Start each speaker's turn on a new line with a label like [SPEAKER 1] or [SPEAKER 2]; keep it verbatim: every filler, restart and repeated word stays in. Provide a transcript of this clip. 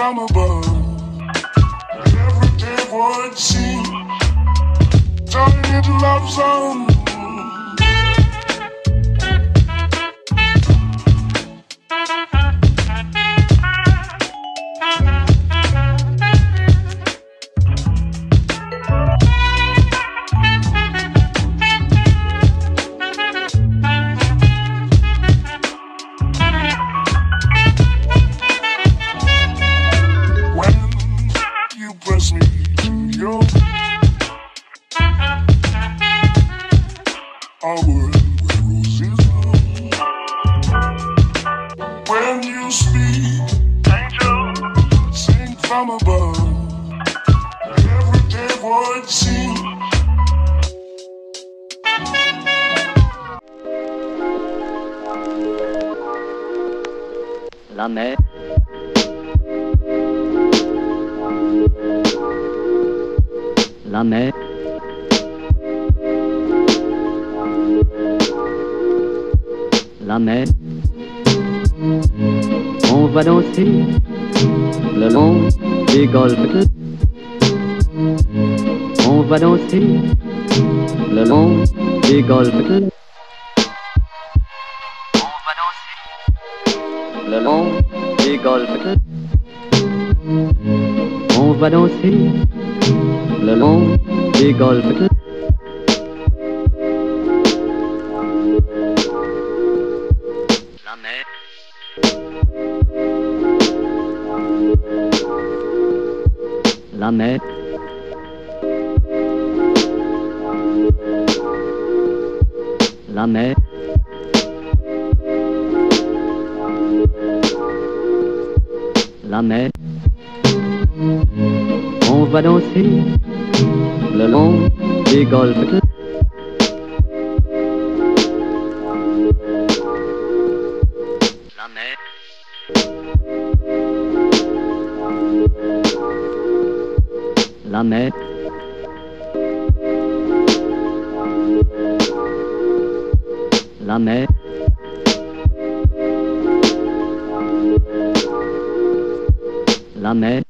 [SPEAKER 1] from above. Every day would seem turning into love song. Press me to your a world where roses bloom. When you speak, angel, sing from above. Every day would seem
[SPEAKER 2] la mer. La mer. La mer. On va danser le long des golfes. On va danser le long des golfes. On va danser le long des golfes. On va danser le long des golfes. La mer. La mer. La mer. La mer. On va danser le long des golfes. La mer. La mer. La mer. La mer.